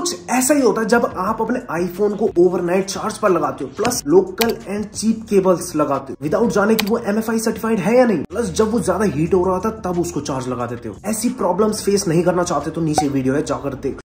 कुछ ऐसा ही होता है जब आप अपने आईफोन को ओवरनाइट चार्ज पर लगाते हो, plus local and cheap cables लगाते हो विदाउट जाने कि वो MFI सर्टिफाइड है या नहीं, प्लस जब वो ज्यादा हीट हो रहा था तब उसको चार्ज लगा देते हो। ऐसी प्रॉब्लम्स फेस नहीं करना चाहते तो नीचे वीडियो है, जाकर देख।